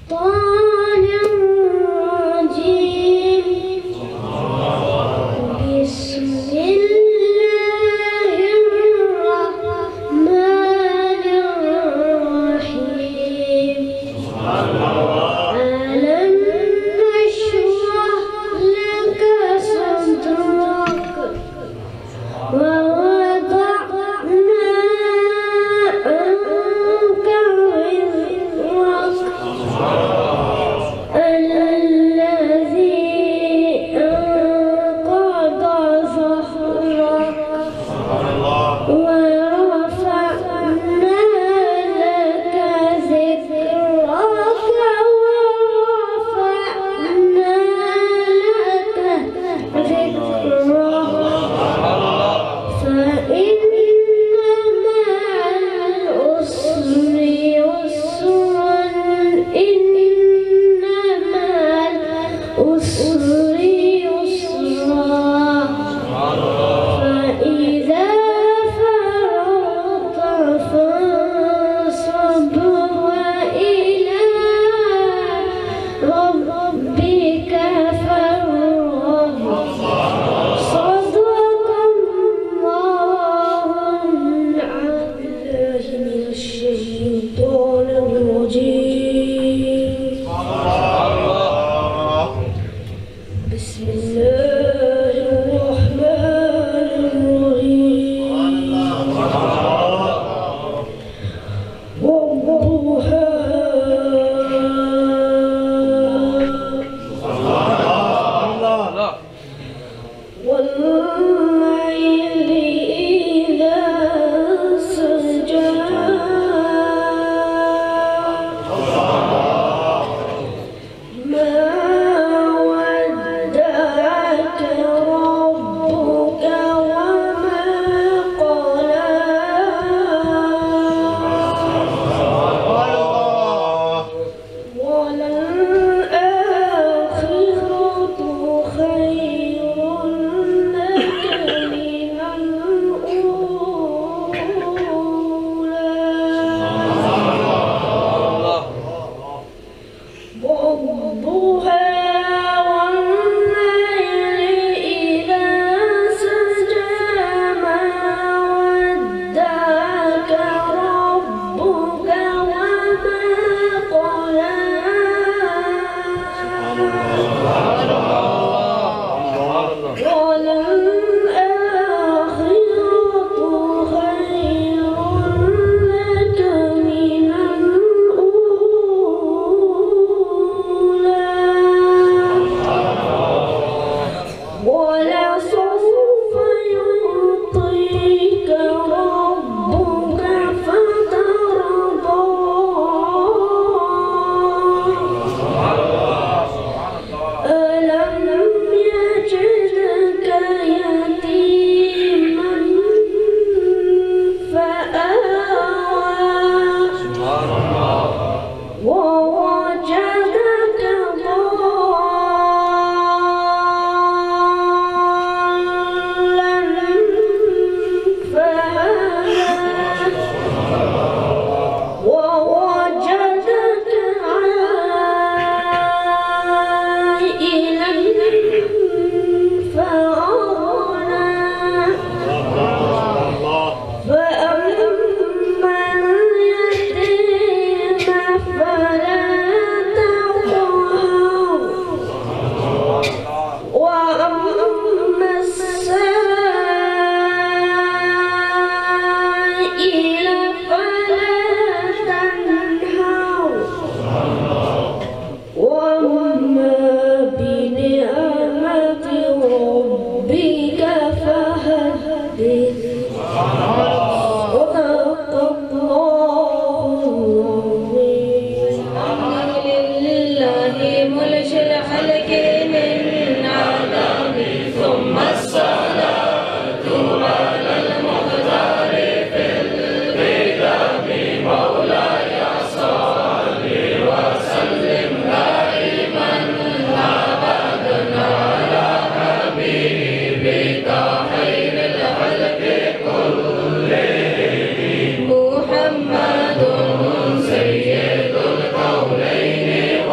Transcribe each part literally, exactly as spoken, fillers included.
محمد سيد الكونين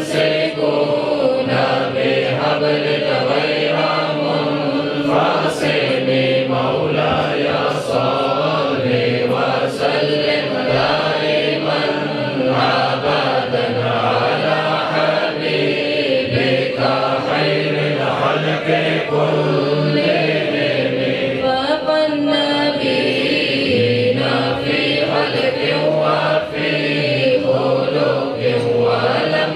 ممسكون بحبلك غير منفصم مولاي صل وسلم دائما أبدا على حبيبك خير الخلق كلهم فالنبيين في خلق وفي خلق ولم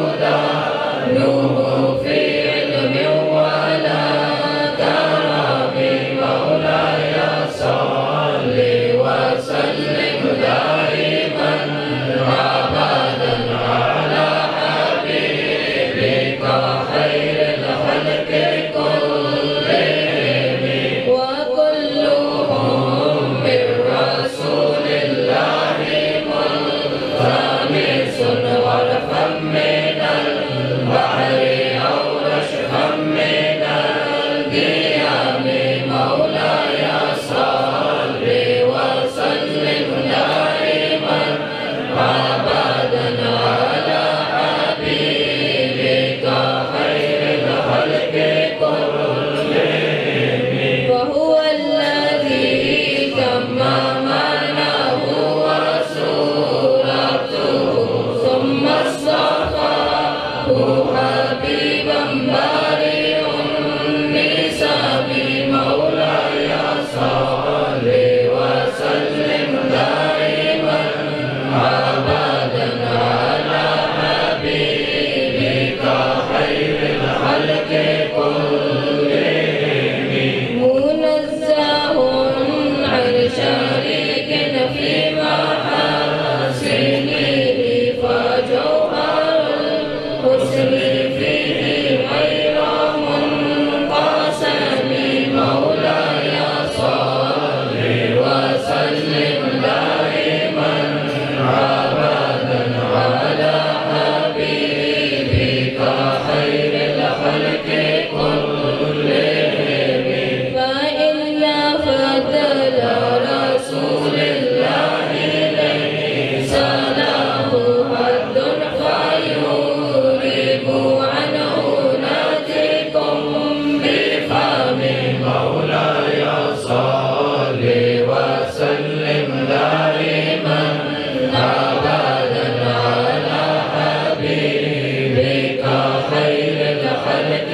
يدانوه في علم ولا كرم مولاي صل وسلم دائما أبدا على حبيبك خير الخلق كلهم وكلهم من رسول الله ملتمس ورفا من البحر أو رشفا من القيام مولاي صل وسلم دائما أبدا على حبيبك خير الخلق كلهم وهو الذي تممناه وسورته ثم اصطفاه حبيبا بارئ النسب مولاي صل وسلم دائما أبدا على حبيبك خير الخلق كلهم منزه عن شريك في محاسنه فجوهر الحسن فيه غير منقسم مولاي صل وسلم دائما أبدا على حبيبك خير الخلق كلهم فإن فضل رسول الله ليس له حد فيورب عنه ناتكم بفم مولاي صل وسلم دائما أبدا على حبيبك خير الخلق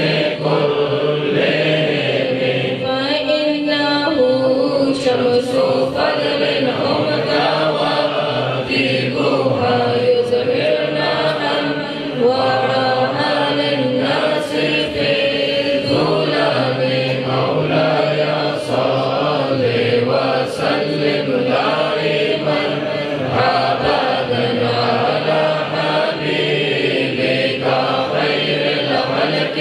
كلهم فإنه شمس فضل هم كواكبها يظهرن أنوارها للناس في الظلام مولاي صل وسلم دائما أبدا على حبيبك خير الخلق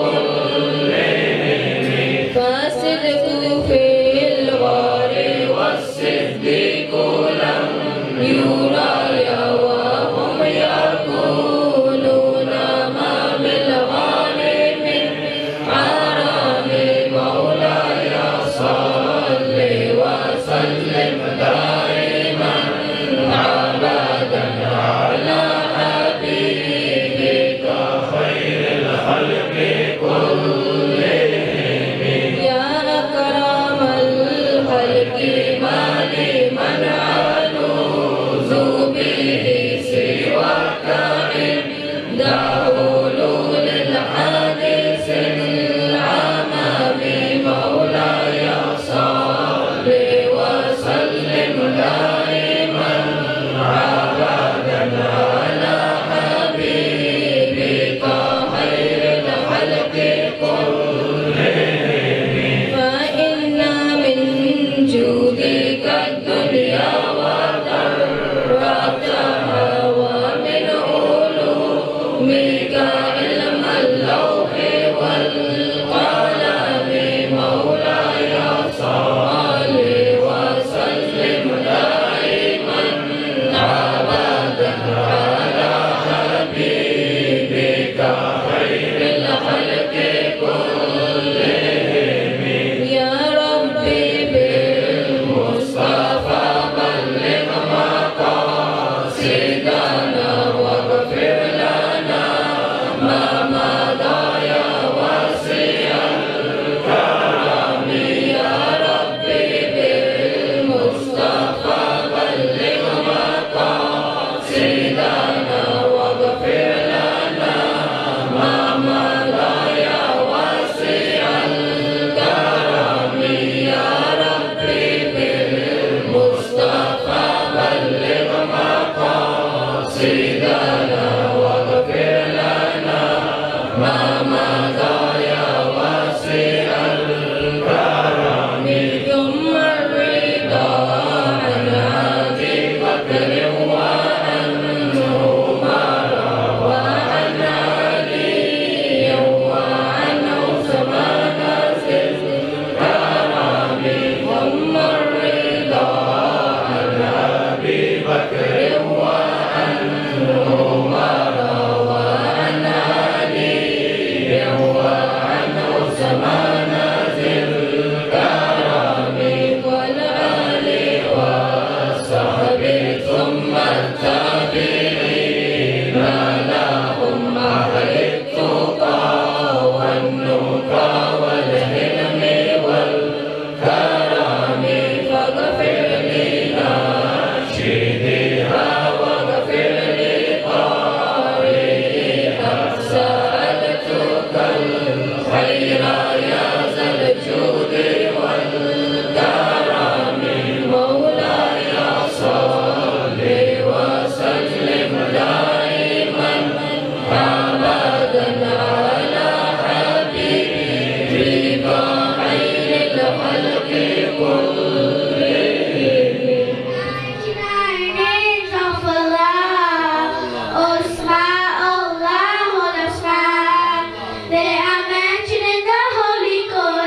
كلهم فالصدق في الغار والصديق لم يرى وهم يقولون ما بالغار من حرام مولاي صل وسلم دائما أبدا على حبيبك خير الخلق كلهم يا أكرم الخلق ما لمن ألوذ به سواك عند حلول الحادث العمام مولاي صل وسلم دائما أبدا على حبيبك خير الخلق كلهم فإن من جودك الدنيا وضرتها ومن علومك علم اللوح والقلم مولاي صل وسلم دائما أبدا على حبيبك خير الخلق كلهم يا ربي بالمصطفى بلغ مقاصدنا واغفر لنا أبدا على حبيبك خير الخلق كلهم. Names of Allah, Usma, Allah, Usma. They are mentioned in the Holy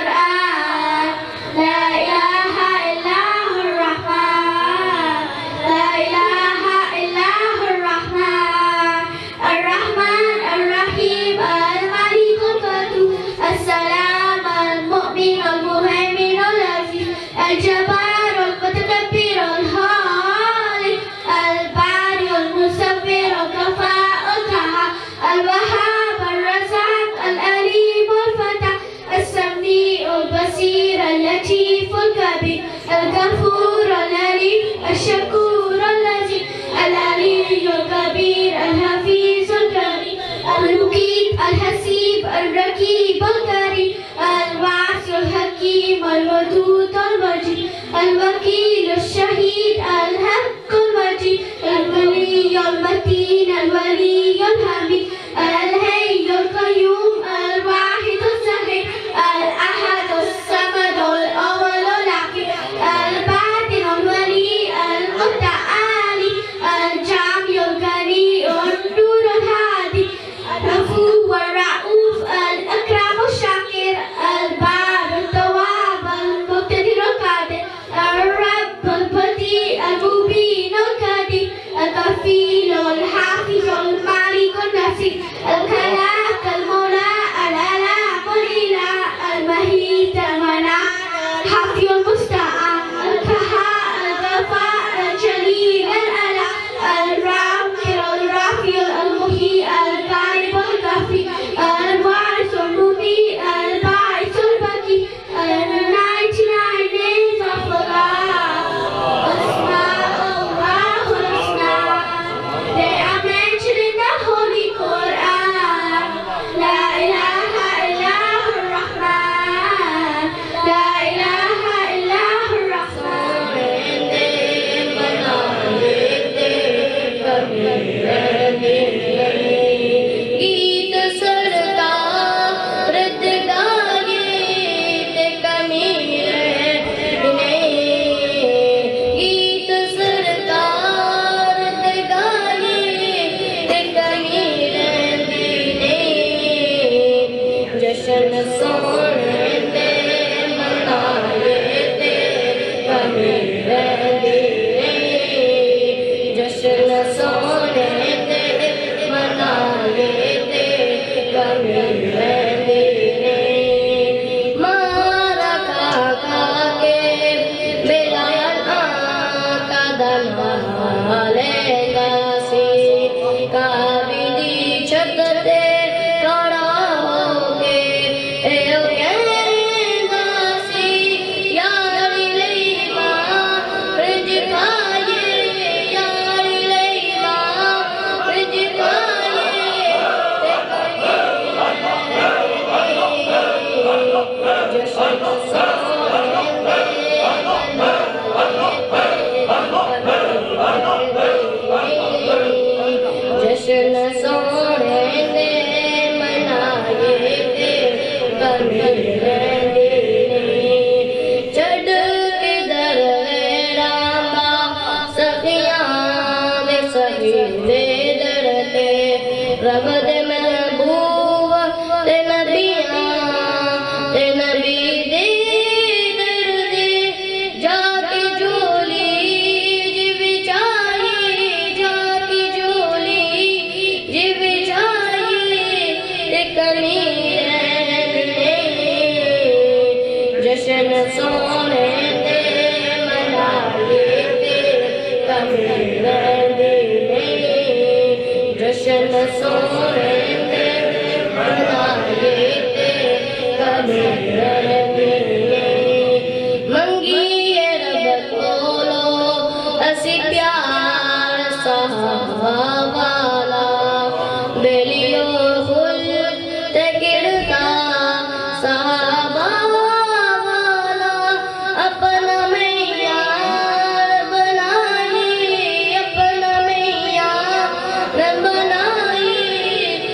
Quran. La ilaha illallah Rahman. La ilaha illallah Rahman. Ar-Rahman, Ar-Rahim, Al-Malik, Al-Qadus, As-Salam, Al-Mu'min, Al-Muhaymin, Al-Aziz, Al-Jabbar, Al-Mutakabbir, Al-Khaliq, Al-Bari, Al-Musawwir, Al-Ghaffar, Al-Qahhar, Al-Wahhab, Al-Razzaq, Al-Alim, Al-Fatah, As-Sami', Al-Basir, Al-Latif, Al-Kabir, Al-Ghafur, Al-Alim, Al-Shakur, Al-Aziz, Al-Ali, Al-Kabir, Al-Hafiz, Al-Karim, Al-Muqit, Al-Hasib, Al-Raqib, Al-Karim, Al-Wasi, Al-Hakim, Al-Wadud, Al-Majid, Al-Wakil, Al-Shahid, Al-Haq, Al-Majid, Al-Wali, Al-Matin, Al-Wali, Al-Hamid, Al-Hayy, Al-Qayyum, Al-Wahid, Al-Sahih, Al-Ahad, Al-Samad, Al-Awwal, Al-Akhir, Al-Batin, Al-Wali, Al-Muta'ali, Al-Jami, Al-Ghani, Al-Nur, Al-Hadi, Al-Afu, Al-Ra'uf, Al-Akram, Al-Shakir, Al-Bar, Al-Tawwab, Al-Muqtadir, Al-Qadir, Al-Rabb, Al-Badi, Al-Mubin, Al-Qadir, Al-Kafil, Al-Hafiz, Al-Malik, Al-Nasir, Al-Khalaq, Al-Mawla, Al-Alam, Al-Ilah, Al-Mahid, Al-Mana, Hafiz, Al-Musta'an, Al-Kahhar, Al-Ghaffar, Al-Jalil, Al-Ala, Al-Ramir, Al-Rafi, Al-Muhi, Al-Ghalib, Al-Kafi, Al-Waris, Al-Mumi, Al-Ba'is, Al-Baqi, ninety-nine names of Allah. Asma, Allah, Husna. They are mentioned in the Holy Quran. La ilaha illallah Rahman. La ilaha illallah Rahman. गीत सरकार गाये ते कमीर ने, गीत सरकार गाये ते कमीर ने, जशन सोने ते मनाए ते कमीर ने, जशन सोने ते मनाए ते कमीर ने। मारा खा खा के बिलाल आका दलवालेगा सी, काबिली छत ते खड़ा होके एयो कहना सी, यारी लई मां फ्रिज खाए, यारी लई मां फ्रिज खाए ते जशन जशन सोने ने मनाए ते कमीर ने, चढ़ के दर रामा सखियां दे सही दे दर ते, रब दे महबूब ते नबियां ते नबी दे दर दे, जाके झोली जिव चाही, जाके झोली जिव चाही ते कमीर ने, जशन सोने ते मनाए ते कमीर ने, जशन सोने ते मनाए ते कमीर ने। मंगिए रब कोलो असी प्यार सहावाला, बेलियो फुल ते गिरता सहावाला, अपना मैयार बनाई, अपना मैयार बनाई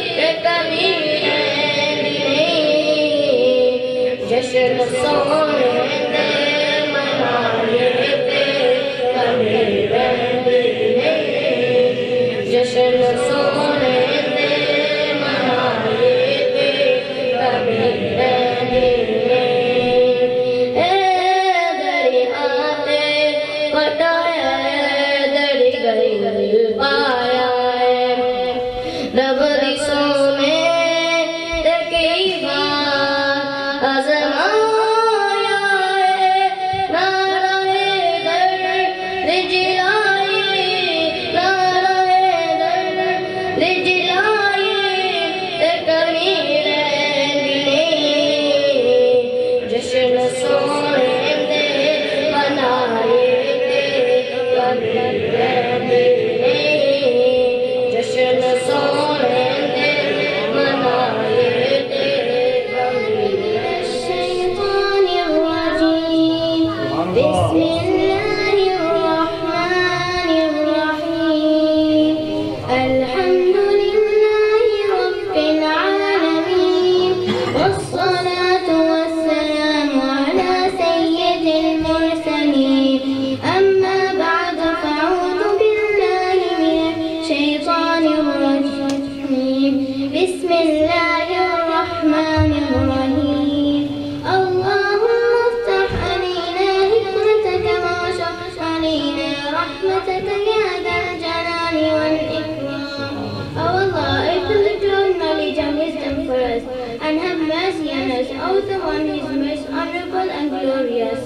जश्न सोने दे मनाए पे कभी रहने नहीं, जश्न सोने दे मनाए पे कभी रहने नहीं। ए दरियाते पटाया दरी गई पाया रब दी सोने ते कई बार आजमाया है, नाराए दर्द जिलाए, नाराए दर्द जिलाए ते कमी रहनी नहीं, जश्न सोने दे मनाए ते कभी रहनी नहीं, जश्न सोने दे मनाए ते कभी الشيطان الرجيم بسم الله الرحمن الرحيم الحمد لله رب العالمين والصلاة والسلام على سيد المرسلين أما بعد فأعوذ بالله من الشيطان الرجيم بسم الله الرحمن الرحيم اللهم افتح علينا حكمتك واشرح علينا رحمتك يا ذا الجلال والإكرام. Oh Allah, open the door of knowledge and wisdom for us, and have mercy on us, O the one who is most honorable and glorious.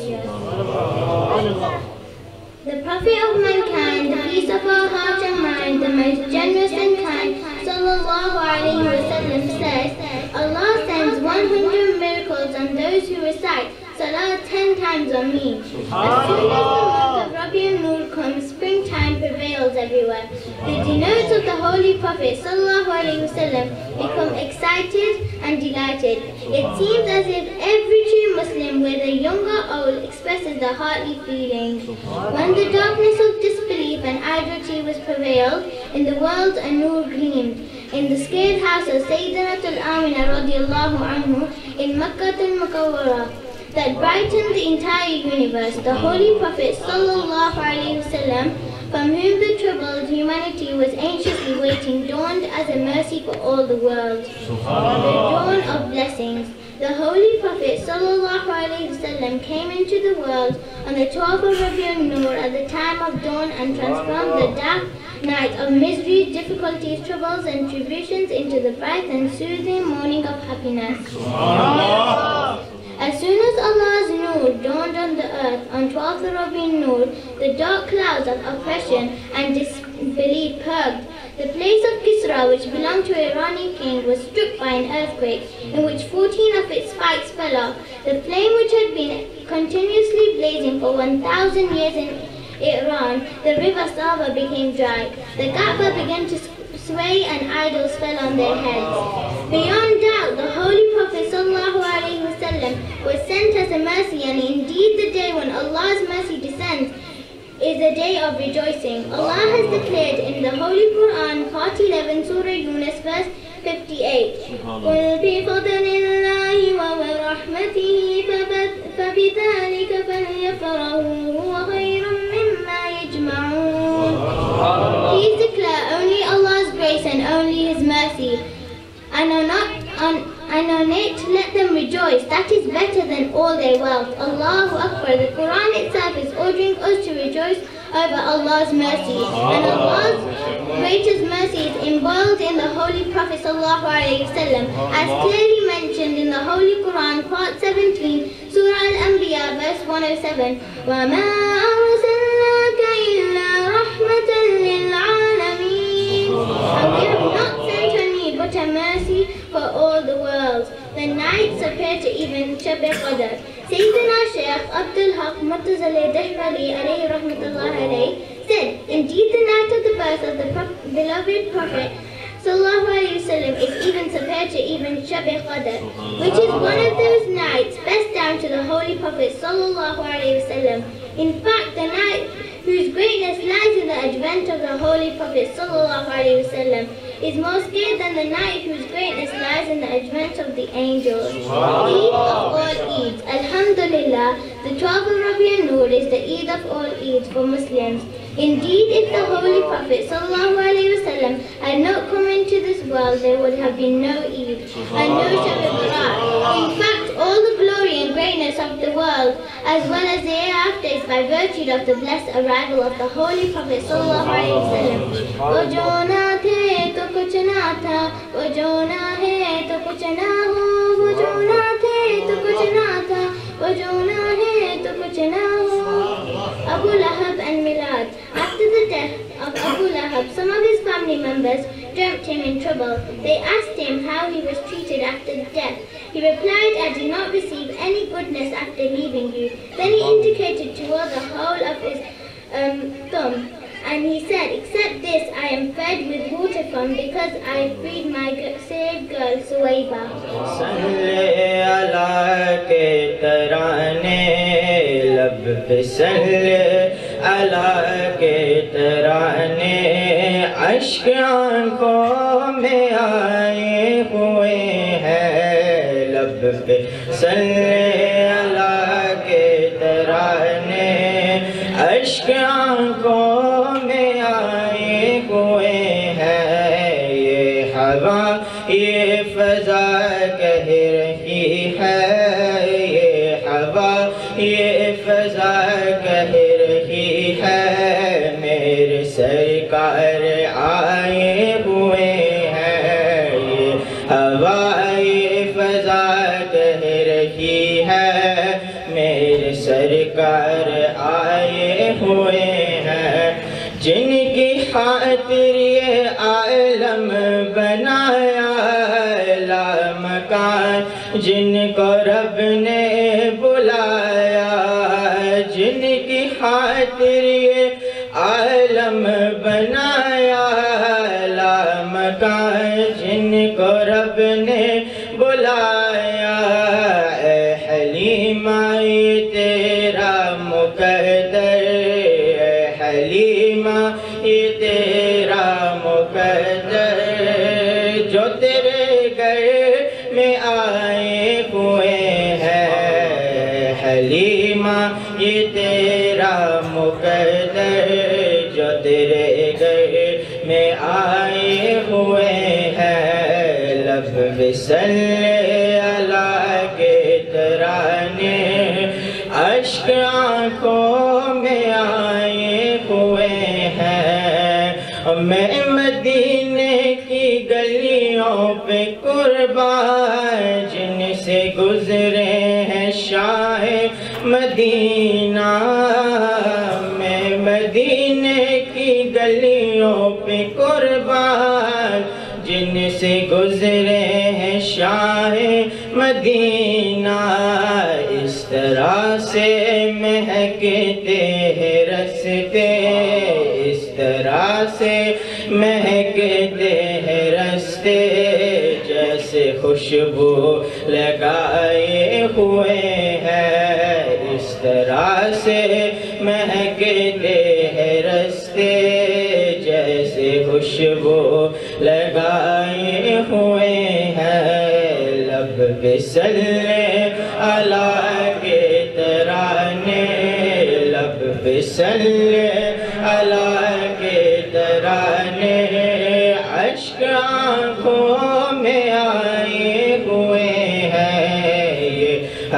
The Prophet of mankind, the peace of our heart and mind, the most generous and kind, sallallahu alayhi wa sallam says, Allah sends one hundred miracles on those who recite salah ten times on me. As soon as the month of Rabiul Nur comes, springtime prevails everywhere. The denotes of the Holy Prophet sallallahu alayhi wa sallam become excited and delighted. It seems as if every true Muslim, whether young or old, expresses the heartly feelings. When the darkness of disbelief and idolatry was prevailed in the world, a nur gleamed in the scared house of Sayyidina Amina radiallahu anhu in Makkah al-Mukawwara that brightened the entire universe. The Holy Prophet sallallahu alaihi wasallam, from whom the troubled humanity was anxiously waiting, dawned as a mercy for all the world. The dawn of blessings. The Holy Prophet sallallahu alaihi wasallam came into the world on the twelfth of Rabiul Nur at the time of dawn and transformed the dark night of misery, difficulties, troubles and tribulations into the bright and soothing morning of happiness. As soon as Allah's Nur dawned on the earth on twelfth of Rabiul Nur, the dark clouds of oppression and disbelief purged. The place of Kisra, which belonged to an Iranian king, was struck by an earthquake, in which fourteen of its spikes fell off. The flame, which had been continuously blazing for one thousand years in Iran, the river Sava, became dry. The Kaaba began to sway and idols fell on their heads. Beyond doubt, the Holy Prophet sallallahu alaihi wasallam was sent as a mercy, and indeed the day when Allah's mercy descends is a day of rejoicing. Allah has declared in the Holy Quran, part eleven, Surah Yunus, verse fifty-eight, قُلْ بِفَضْلِ اللَّهِ وَبِرَحْمَتِهِ فَبِذَلِكَ فَلْيَفْرَحُوا هُوَ خَيْرٌ مِّمَّا يَجْمَعُونَ. Please declare only Allah's grace and only His mercy, and on, not, on, and on it let them rejoice. That is better than all their wealth. Allahu Akbar. The Quran itself is ordering us to rejoice over Allah's mercy, and Allah's greatest mercy is embodied in the Holy Prophet sallallahu alaihi wasallam, as clearly mentioned in the Holy Quran, part seventeen, Surah Al-Anbiya, verse one oh seven. وَمَا أَرْسَلْنَاكَ إِلَّا رَحْمَةً لِلْعَالَمِينَ. And we have not sent on you but a mercy for all the world. The nights appear to even Shab Qadr. Sayyidina Shaykh Abdul Haq Murtazali Dewsbury alayhi rahmatullah alayhi said, indeed the night of the birth of the Pro beloved Prophet sallallahu alayhi wasallam is even compared to even Shab Qadr, which is one of those nights best down to the Holy Prophet sallallahu alayhi wasallam. In fact, the night whose greatness lies in the advent of the Holy Prophet sallallahu alayhi wasallam is more scared than the night whose greatness lies in the advent of the angels. Eid of all Eids. Alhamdulillah, the twelfth of Rabi an-Nur is the Eid of all Eids for Muslims. Indeed, if the Holy Prophet ﷺ had not come into this world, there would have been no Eid and no Shab al-Barat. In fact, all the glory and greatness of the world, as well as the hereafter, is by virtue of the blessed arrival of the Holy Prophet ﷺ. वो जो ना थे तो कुछ ना था, वो जो ना है तो कुछ ना हो, वो जो ना थे तो कुछ ना था, वो जो ना है तो कुछ ना हो. Abu Lahab and Milad. After the death of Abu Lahab, some of his family members dreamt him in trouble. They asked him how he was treated after death. He replied, I did not receive any goodness after leaving you. Then he indicated toward the whole of his um, thumb, and he said, except this I am fed with water from, because I freed my slave girl Suwaiba. अश्क आँखों में आए हुए हैं, लब पे सल्ले अला के तराने. अश्क आँखों में आए हुए हैं, ये हवा ये फजा कह रही है, ये हवा ये फजा कह रही है, मेरे सरकार आए हुए हैं. ये हवा ये फजा कह रही है, मेरे सरकार आए हुए हैं. जिनकी खातिर ये आलम बनाया ला मकान, जिनको रब ने बुलाया, जिनकी खातिर ये आलम बनाया ला मकान, जिनको रब ने बुलाया. ए हलीमा ये तेरा मुकद्दर, ए हलीमा ये तेरा मुकद्दर, जो तेरे घर में आए हुए हैं. हलीमा ये तेरा मुकद्दर, जो तेरे घर में आए हुए हैं. लब बिसल्ले अला के तराने, अश्क आँखों में आए हुए हैं. मैं मदीने की गलियों पे कुर्बान, जिनसे गुजरे हैं शाह मदीना. मैं मदीने की गलियों पे कुर्बान, जिनसे गुजरे हैं शाह मदीना. इस तरह से महकते हैं रस्ते, इस तरह से महकते हैं रस्ते, जैसे खुशबू लगाए हुए हैं. इस तरह से महकते हैं रस्ते, जैसे खुशबू लगाए हुए हैं. लब पे सल्ले अला के तराने, लब पे सल्ले अला के तराने. अश्क आँखों में आए हुए हैं, ये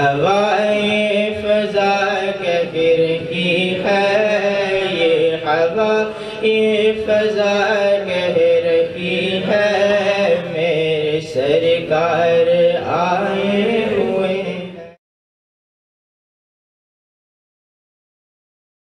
हवाएं फजा कह रही है, ये हवा ये फजा कह रही है, मेरे सरकार आए